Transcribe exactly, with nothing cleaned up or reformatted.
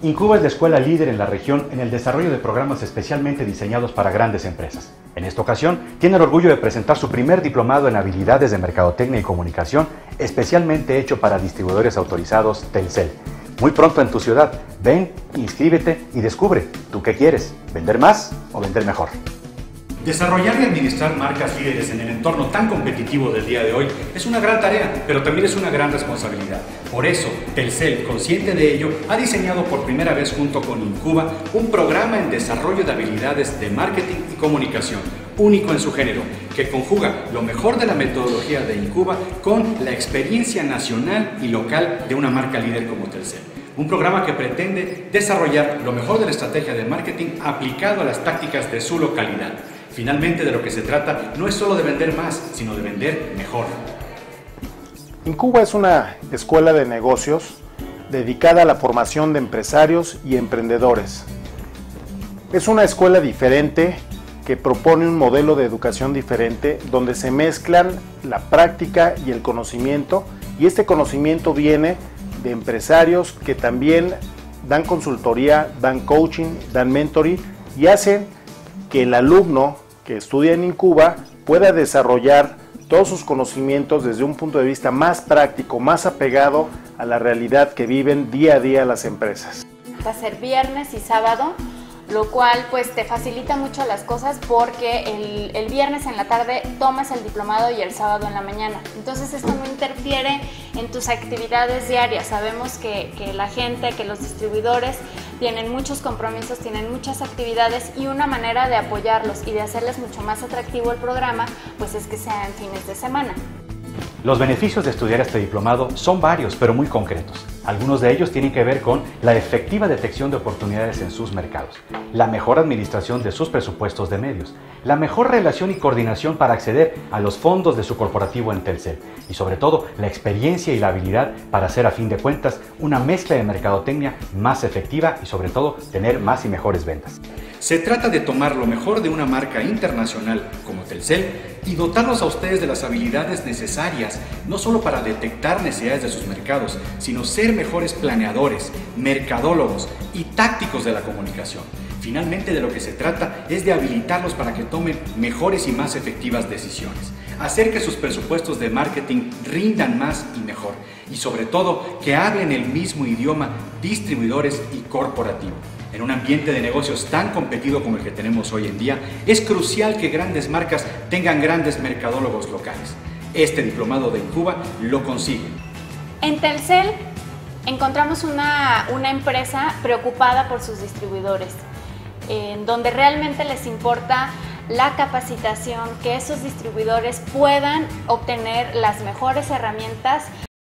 Incuba es la escuela líder en la región en el desarrollo de programas especialmente diseñados para grandes empresas. En esta ocasión, tiene el orgullo de presentar su primer diplomado en habilidades de mercadotecnia y comunicación, especialmente hecho para distribuidores autorizados Telcel. Muy pronto en tu ciudad. Ven, inscríbete y descubre, ¿tú qué quieres? ¿Vender más o vender mejor? Desarrollar y administrar marcas líderes en el entorno tan competitivo del día de hoy es una gran tarea, pero también es una gran responsabilidad. Por eso, Telcel, consciente de ello, ha diseñado por primera vez junto con Incuba un programa en desarrollo de habilidades de marketing y comunicación, único en su género, que conjuga lo mejor de la metodología de Incuba con la experiencia nacional y local de una marca líder como Telcel. Un programa que pretende desarrollar lo mejor de la estrategia de marketing aplicado a las tácticas de su localidad. Finalmente, de lo que se trata no es solo de vender más, sino de vender mejor. Incuba es una escuela de negocios dedicada a la formación de empresarios y emprendedores. Es una escuela diferente que propone un modelo de educación diferente donde se mezclan la práctica y el conocimiento, y este conocimiento viene de empresarios que también dan consultoría, dan coaching, dan mentoring y hacen que el alumno que estudia en Incuba pueda desarrollar todos sus conocimientos desde un punto de vista más práctico, más apegado a la realidad que viven día a día las empresas. Va a ser viernes y sábado, lo cual pues te facilita mucho las cosas porque el, el viernes en la tarde tomas el diplomado y el sábado en la mañana. Entonces esto no interfiere en tus actividades diarias. Sabemos que, que la gente, que los distribuidores tienen muchos compromisos, tienen muchas actividades, y una manera de apoyarlos y de hacerles mucho más atractivo el programa pues es que sean fines de semana. Los beneficios de estudiar este diplomado son varios, pero muy concretos. Algunos de ellos tienen que ver con la efectiva detección de oportunidades en sus mercados, la mejor administración de sus presupuestos de medios, la mejor relación y coordinación para acceder a los fondos de su corporativo en Telcel, y sobre todo la experiencia y la habilidad para hacer, a fin de cuentas, una mezcla de mercadotecnia más efectiva y sobre todo tener más y mejores ventas. Se trata de tomar lo mejor de una marca internacional como Telcel y dotarlos a ustedes de las habilidades necesarias, no solo para detectar necesidades de sus mercados, sino ser mejores planeadores, mercadólogos y tácticos de la comunicación. Finalmente, de lo que se trata es de habilitarlos para que tomen mejores y más efectivas decisiones, hacer que sus presupuestos de marketing rindan más y mejor, y sobre todo que hablen el mismo idioma distribuidores y corporativo. En un ambiente de negocios tan competido como el que tenemos hoy en día, es crucial que grandes marcas tengan grandes mercadólogos locales. Este diplomado de Incuba lo consigue. En Telcel encontramos una, una empresa preocupada por sus distribuidores, en donde realmente les importa la capacitación, que esos distribuidores puedan obtener las mejores herramientas